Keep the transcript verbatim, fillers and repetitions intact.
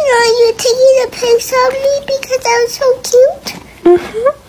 Are you taking a pic of me because I'm so cute? Mm-hmm.